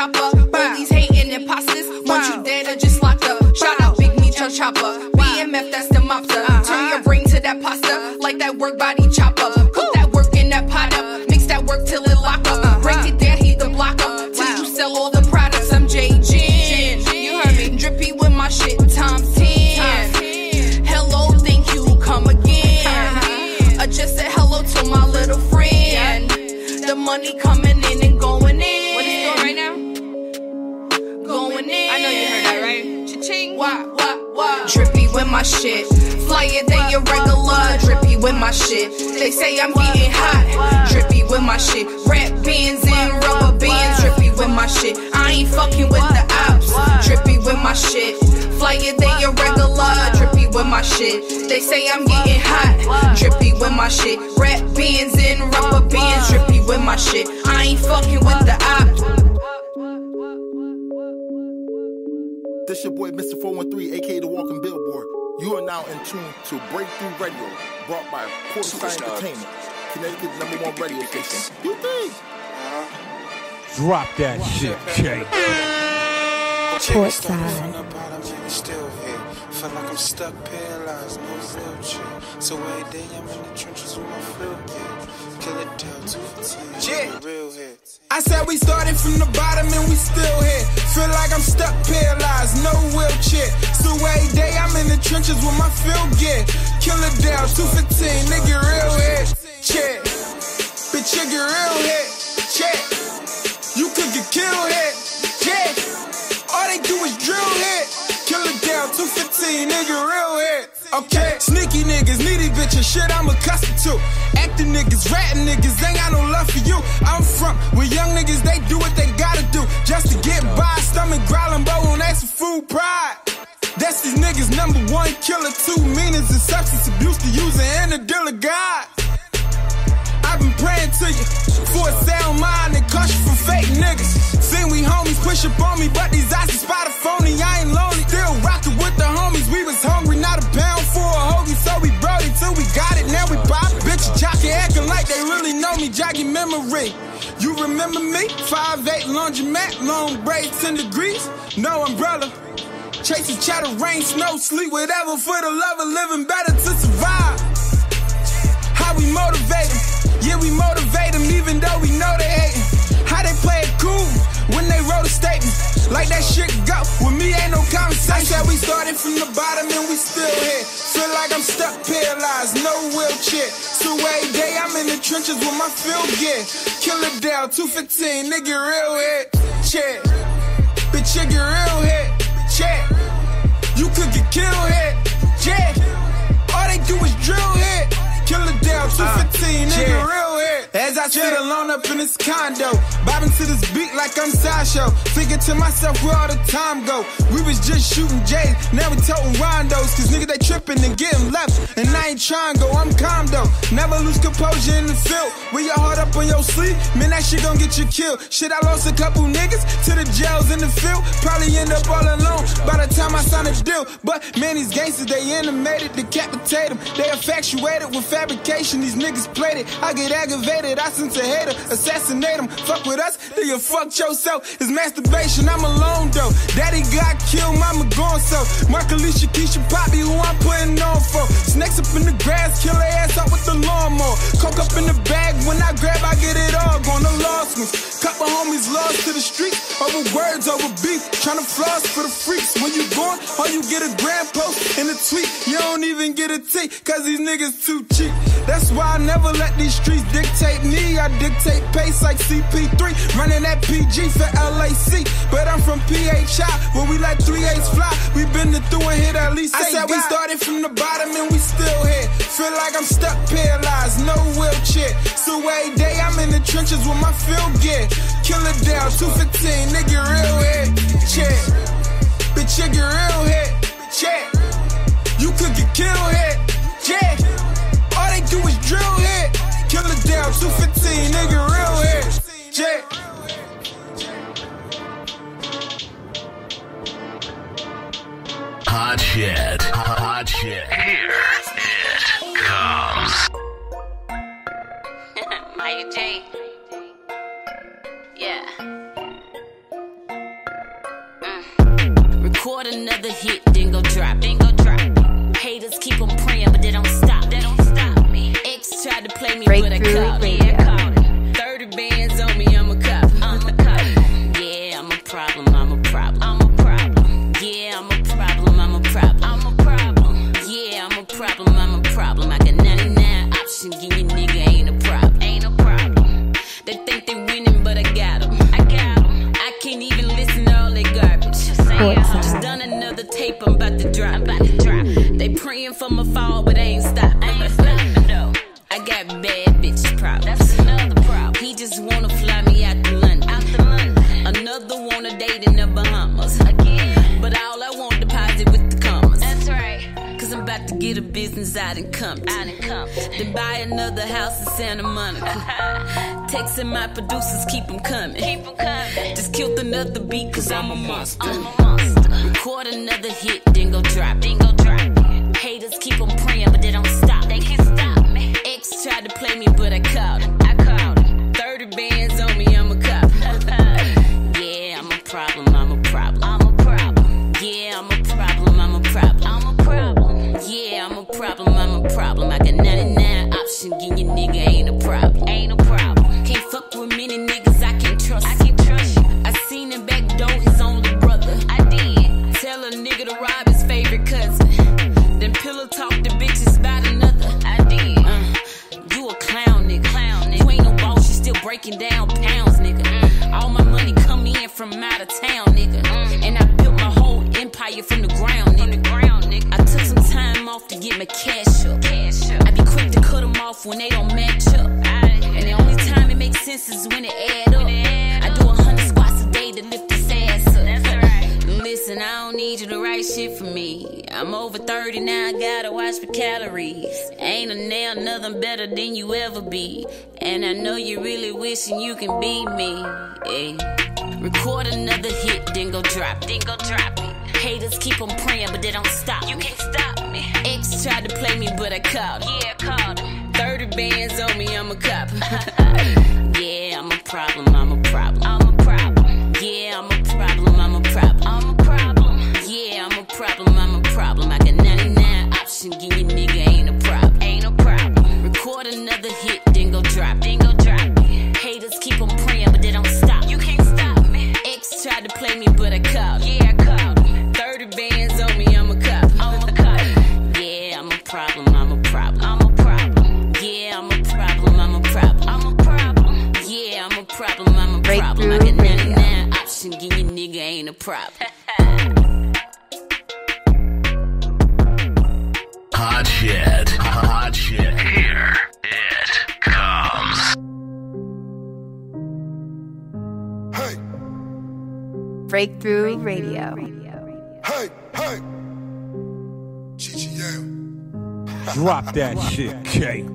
chopper. All these hating imposters, want you dead or just locked up. Shout out Big Mecho Chopper. BMF, that's the mobster. Turn your brain to that pasta, like that work body chopper. Cook that work in that pot up, mix that work till it lock up. Break it down, heat the block up, till you sell all the products. I'm J-Gin, you heard me. Drippy with my shit, times 10. Hello, thank you, come again. Just a hello to my little friend. The money coming in and going in. What is it doing right now? Going in. I know you heard that, right? Cha-ching. Wah. Drippy with my shit. Flyer than your regular. Drippy with my shit. They say I'm getting hot. Drippy with my shit. Rap bands and rubber bands. Drippy with my shit. I ain't fucking with the ops. Drippy with my shit. Flyer than your regular. Drippy with my shit. They say I'm getting hot. Drippy with my shit. Rap bands and rubber bands. Drippy with my shit. I ain't fucking with the ops. This your boy Mr. 413, aka The Walking Billboard. You are now in tune to Breakthrough Radio, brought by Portside Entertainment, Connecticut's #1 radio station. You think? Drop that shit, Jay. Portside. Still here. Feel like I'm stuck, paralyzed, no wheelchair. So every day I'm in the trenches with my field gear. Kill it down to fatigue. Real hits. I said we started from the bottom and we still here. Feel like I'm stuck, paralyzed, no wheelchair. So every day I'm in the trenches with my field gear. Kill it down 215, nigga, real hit. Check. Bitch, you get real hit. Check. You could get killed hit. Check. All they do is drill hit. Kill it down, 215, nigga, real hit. Okay, sneaky niggas, needy bitches, shit I'm accustomed to. Acting niggas, ratting niggas, ain't got no love for you. I'm from where young niggas, they do what they gotta do just to get by. Stomach growling, but won't ask for food pride. That's these niggas, #1 killer, 2 meanings and substance abuse, the user and the dealer God. I've been praying to you for a sound mind and caution from fake niggas. Seen we homies push up on me, but these eyes are spot a phony. I ain't lonely, still rockin' with the homies. We was hungry, not a pound for a hoagie, so we brought it till we got it. Now we pop bitch jockey acting like they really know me. Joggy memory, you remember me? 5'8" laundromat, long braids, 10 degrees, no umbrella. Chasing chatter, rain, snow, sleep, whatever for the love of living better to survive. How we motivate them? Yeah, we motivate them even though we know they hatin'. How they play it cool when they wrote a statement. Like that shit go, with me ain't no conversation. I said we started from the bottom and we still here. Feel like I'm stuck, paralyzed, no wheelchair. So every day I'm in the trenches with my field gear. Kill it down, 215, nigga, real hit. Check. Bitch, you get real hit. Check. You could get killed hit. Check. All they do is drill hit. Kill it down, 215, nigga, real hit. As I sit alone up in this condo, bobbing to this beat like I'm Sideshow. Thinking to myself, where all the time go? We was just shooting J's, now we toting Rondos. Cause nigga, they tripping and getting left. And I ain't trying go, I'm calm though. Never lose composure in the field. With your heart up on your sleeve, man, that shit gon' get you killed. Shit, I lost a couple niggas to the jails in the field. Probably end up all alone by the time I sign a deal. But man, these gangsters, they animated, decapitate them. They infatuated with fabrication, these niggas played it. I get aggravated, I sense a hater, assassinate them. Fuck with us, then you fucked yourself. It's masturbation, I'm alone though. Daddy got killed, mama gone so. Mark Alicia, Keisha, Poppy, who I'm putting on for. Snakes up in the grass, kill their ass out with the lawnmower. Coke up in the bag, when I grab, I get it all. Gonna lost ones. Couple homies lost to the streets. Over words, over beef. Tryna floss for the freaks. When you gone, all you get a grand post and a tweet. You don't even get a T, cause these niggas too cheap. That's why I never let these streets dictate me. I dictate pace like CP3. Running that PG for LAC. But I'm from PHI, where we let 3/8 fly. We been through and hit at least 8 I said we started from the bottom and we still here. Feel like I'm stuck, paralyzed, no wheelchair. So every day I'm in the trenches with my field gear. Kill it down, 215, nigga, real hit. Check. Bitch, you get real hit. Check. You could get killed hit. Check. All they do is drill hit. Kill it down, 215, nigga, real hit. Check. Hot shit. Hot shit. Here it comes. Maya J. Yeah. Record another hit, then go drop. Haters keep on praying, but they don't stop. Me. Ex tried to play me, but I caught it. 30 bands on me, I'm a cop. Yeah, I'm a problem. Yeah, I'm a problem. I got 99 options, give you nigga ain't a problem. They think they winning, but I got them. I can't even listen to all that garbage. Just done another tape, I'm about to drop. They praying for my fall, but I ain't stopping. I got bad bitches problems. That's another problem. He just wanna fly me out to London. Another wanna date in the Bahamas. Again. But all I want deposit with the commas. That's right. Cause I'm about to get a business out in Compton. Then buy another house in Santa Monica. Texting my producers, keep them coming. Just killed another beat cause I'm a monster. Record another hit, then go drop. Haters keep on praying, but they don't stop. They can't stop me. Ex tried to play me, but I caught him. 30 bands on me, I'm a cop. Yeah, I'm a problem. Yeah, I'm a problem. I got 99 options, give you nigga ain't a problem. Can't fuck with many niggas, I can't trust you. I seen him back door, his only brother. I did. Tell a nigga to rob his favorite cousin. Then pillow talk the bitches about another. I did. You a clown nigga. You ain't no boss, you still breaking down pounds, nigga. All my money come in from out of town, nigga. And I built my whole empire from the ground, nigga. I took some time off to get my cash up. I be quick to cut them off when they don't match up. And the only time it makes sense is when it add up. I do 100 squats a day to lift this ass up. Listen, I don't need you to write shit for me. I'm over 30 now, I gotta watch my calories. Ain't a nail, nothing better than you ever be. And I know you really wishing you can be me. Record another hit, then go drop it. Haters keep on praying, but they don't stop. You can't stop me. Ex tried to play me, but I caught him. Yeah, caught him. 30 bands on me, I'm a cop. Yeah, I'm a problem. Yeah, I'm a problem. Yeah, I'm a problem. I got 99 options, give you nigga ain't a problem. Record another hit, then go drop it. Haters keep on praying, but they don't stop. You can't stop me. Ex tried to play me, but I caught him. Yeah, I caught him. 30 bands on me, I'm a cop. Yeah, I'm a problem. Yeah, I'm a problem. I got 99 options, give you nigga ain't a problem. Hot shit. Here it comes. Hey. Breakthrough Radio. Hey. GGL. Drop that shit, K.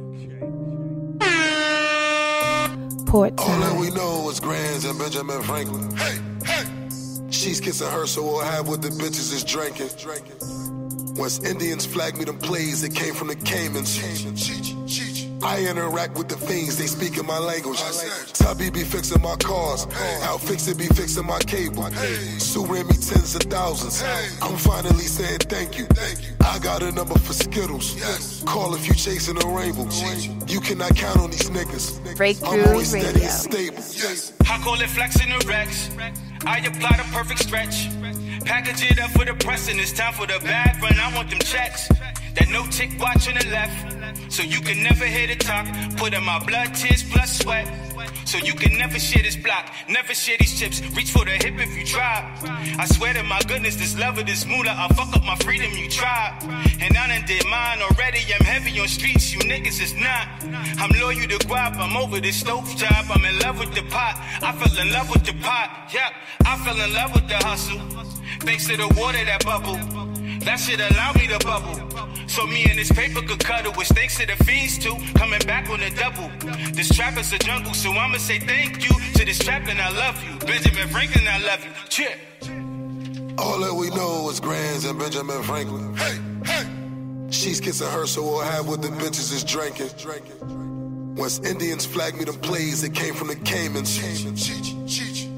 Port All that we know is Grands and Benjamin Franklin. Hey. She's kissing her, so we'll have what the bitches is drinking. West Indians flag me them plays that came from the Caymans. I interact with the fiends, they speak in my language. Tubby be fixing my cars, Outfixit be fixing my cable. Sue ran me tens of thousands. I'm finally saying thank you. I got a number for Skittles. Call if you chasing a rainbow. You cannot count on these niggas. Breakthrough I'm always steady Radio. and stable. I call it flexing the Rex. I apply the perfect stretch. Package it up for the press and it's time for the bag run. I want them checks. That no tick watch on the left. So you can never hear the talk. Put in my blood, tears, plus sweat. So you can never share this block. Never share these chips. Reach for the hip if you try. I swear to my goodness, this love of this moolah. I'll fuck up my freedom, you try. And I done did mine already. I'm heavy on streets, you niggas is not. I'm loyal to guap. I'm over this stove job. I'm in love with the pot. I fell in love with the pot. Yeah, I fell in love with the hustle. Thanks to the water that bubble. That shit allowed me to bubble. So me and this paper could cuddle, which thanks to the fiends too. Coming back on the double. This trap is a jungle, so I'ma say thank you to this trap and I love you. Benjamin Franklin, I love you. Cheer. All that we know is Grands and Benjamin Franklin. She's kissing her, so we'll have what the bitches is drinking. West Indians flag me them plays that came from the Caymans.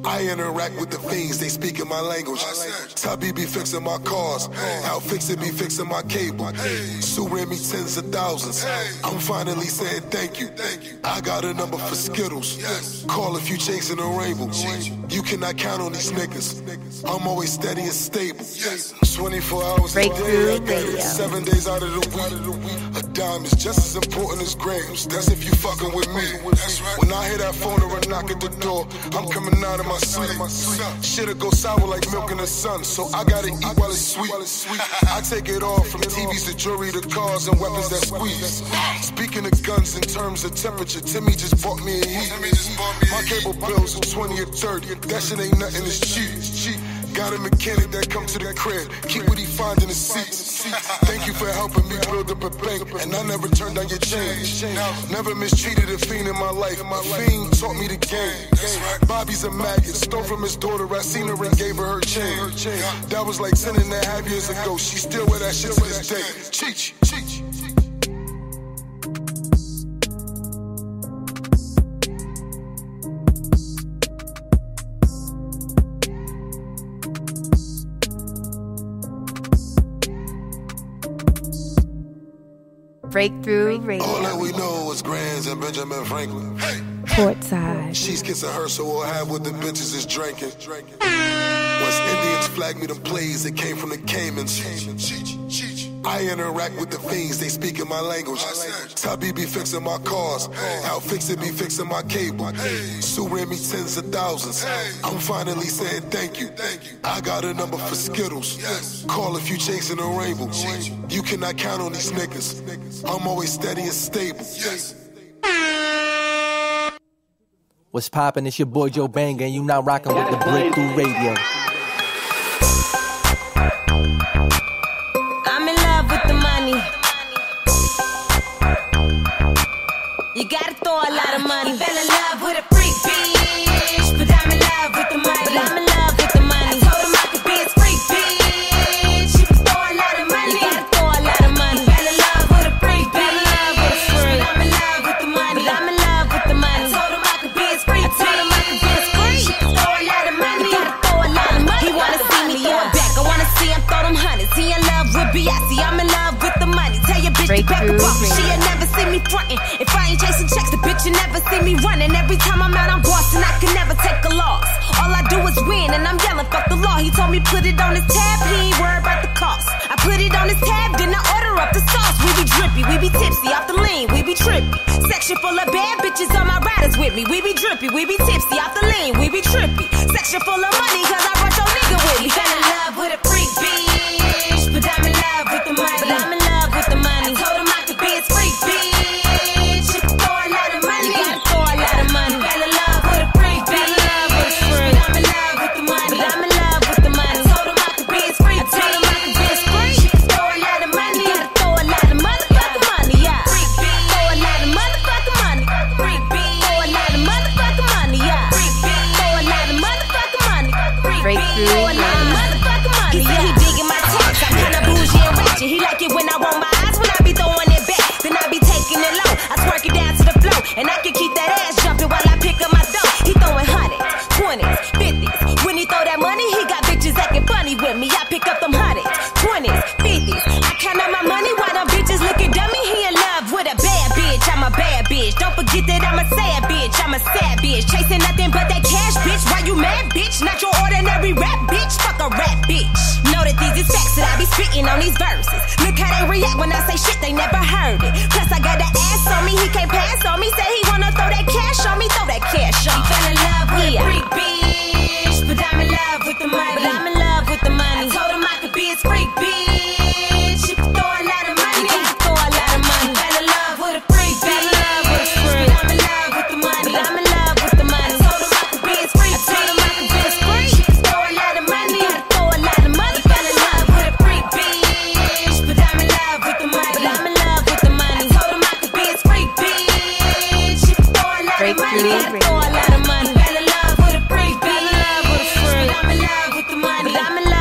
I interact with the fiends, they speak in my language. Tubby be fixing my cars, Outfixin be fixing my cable. Sue ran me tens of thousands. I'm finally saying thank you. I got a number for Skittles. Call if you chasing a rainbow. You cannot count on these niggas. I'm always steady and stable. 24 hours a day, 7 days out of the week. A dime is just as important as grams. That's if you fucking with me. When I hear that phone or a knock at the door, I'm coming out of my sleep. Shit'll go sour like milk in the sun, so I gotta eat while it's sweet. I take it all from TVs to jewelry to cars and weapons that squeeze. Speaking of guns in terms of temperature, Timmy just bought me a heat. My cable bills are 20 or 30. That shit ain't nothing, it's cheap. Got a mechanic that come to the crib, keep what he find in the seats. Thank you for helping me build up a bank, and I never turned down your change. Never mistreated a fiend in my life, my fiend taught me the game. Bobby's a maggot, stole from his daughter, I seen her and gave her chain. That was like 10.5 years ago, she still wear that shit to this day. Cheech. Breakthrough Radio. All that we know is Grands and Benjamin Franklin. Portside. She's kissing her, so we'll have what the bitches is drinking. West Indians flag me them plays that came from the Caymans. I interact with the fiends, they speak in my language. Tubby be fixing my cars, Outfixin be fixing my cable. Sue ran me tens of thousands. I'm finally saying thank you. I got a number for Skittles. Call if you chasing a rainbow. You cannot count on these niggas. I'm always steady and stable. What's poppin'? It's your boy Joe Banga, and you now rockin' with the Breakthrough Radio. I'm in love with the money. You gotta throw a lot of money. You fell in love with a freak bitch, but I'm in love with the money. But I'm in love with the money. I told him I could be his freak bitch. You can throw a lot of money. You gotta throw a lot of money. You fell in love with a freak bitch, but I'm in love with the money. But I'm in love with the money. I told him I could be his freak bitch. I told him I could be his freak. You can throw a lot of money. You gotta throw a lot of money. He wanna see me throw it back. I wanna see him throw them hundreds. He in love with Beyonce. I'm in love with the money. Tell your bitch to back up off. She'll never see me frontin'. If I ain't chasing checks, the bitch will never see me running. Every time I'm out, I'm bossing. I can never take a loss. All I do is win, and I'm yelling, fuck the law. He told me put it on his tab. He ain't worried about the cost. I put it on his tab, then I order up the sauce. We be drippy, we be tipsy off the lean, we be trippy. Section full of bad bitches, all my riders with me. We be drippy, we be tipsy off the lean, we be trippy. Section full of money, cause I brought your nigga with me. Fell in love with a freak bitch, but I'm in love with the money. But I'm in love with the money. I told him I could be his freak bitch. You can throw a lot of money. You gotta throw a lot of money. Fell in love with a freak bitch. But I'm in love with the money. But I'm in love with the money. I told him I could be his freak. I told him I could be his freak. You can throw a lot of money. You gotta throw a lot of motherfucking money, yeah. Freak bitch. Throw a lot of motherfucking money. Freak bitch. Throw a lot of motherfucking money, yeah. Freak bitch. Throw a lot of motherfucking money. Freak bitch. Throw a lot of motherfucking money. He said he digging my text. I'm kinda bougie and ratchet. He like it when I roll my eyes, when I be throwing it back. Then I be taking it low. I twerk it down to the floor, and I can keep that ass jumping while I pick up my dough. He throwing 100s, 20s, 50s. When he throw that money, he got bitches acting funny with me. I pick up them 100s, 20s, 50s. I count up my money while them bitches looking dummy. He in love with a bad bitch. I'm a bad bitch. Don't forget that I'm a sad bitch. I'm a sad bitch. Chasing nothing but that cash, bitch. Why you mad, bitch? Not your ordinary rap bitch. Fuck a rap bitch. Know that these is facts that I be spitting on these verses. Look how they react when I say shit they never heard it. Plus I got that ass on me, he can't pass on me. Say he wanna throw that cash on me, throw that cash on me. He fell in love with a freak bitch, but I'm in love with the money. But I'm in love with the money. I told him I could be his freak bitch. You can throw a lot of money. You gotta throw a lot of money. He fell in love with a freak bitch. But I'm in love with the money. But I'm in love with the money. I told him I could be his freak. I told him I could be his freak. You can throw a lot of money. You gotta throw a lot of money. He fell in love with a freak bitch, but I'm in love with the money. But I'm in love with the money. I told him I could be his freak bitch. You can throw a lot of money. You gotta throw a lot of money. Fell in love with a freak bitch, but I'm in love with the money. But I'm in